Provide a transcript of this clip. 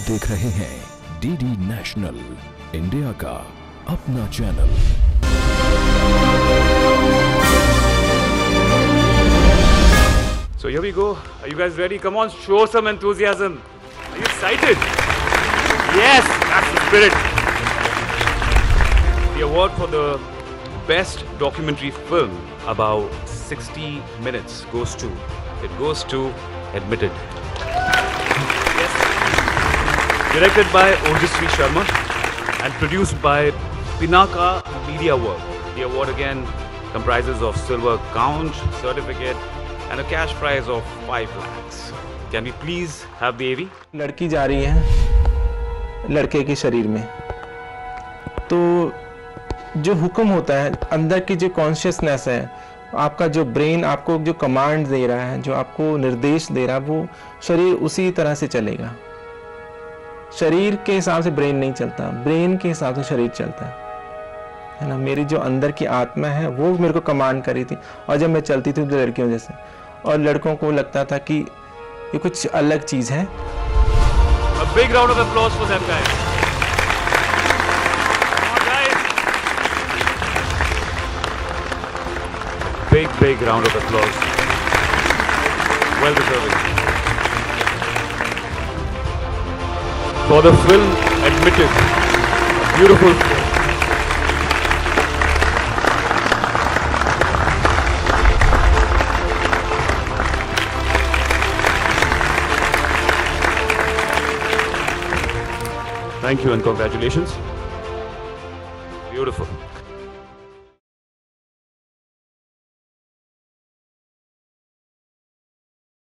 देख रहे हैं डीडी नेशनल, इंडिया का अपना channel. So here we go. Are you guys ready? Come on, show some enthusiasm. Are you excited? Yes, that's the spirit. The award for the best documentary film about 60 minutes goes to Admitted. Yes. Directed by Ojaswwee Sharma and produced by Pinaka Media Work. The award again comprises of silver count, certificate and a cash prize of 5 lakhs. Can we please have the AV? लड़की जा रही है लड़के के शरीर में, तो जो हुक्म होता है अंदर की जो कॉन्शियसनेस है, आपका जो ब्रेन आपको जो कमांड दे रहा है, जो आपको निर्देश दे रहा है, वो शरीर उसी तरह से चलेगा। शरीर के हिसाब से ब्रेन नहीं चलता, ब्रेन के हिसाब से शरीर चलता है ना। मेरी जो अंदर की आत्मा है वो मेरे को कमांड करी थी, और जब मैं चलती थी तो लड़कियों जैसे, और लड़कों को लगता था कि ये कुछ अलग चीज है। A big round of applause for them guys. Come on guys. Big round of applause. Well deserving. For the film Admitted. Beautiful film. Thank you and congratulations. Beautiful.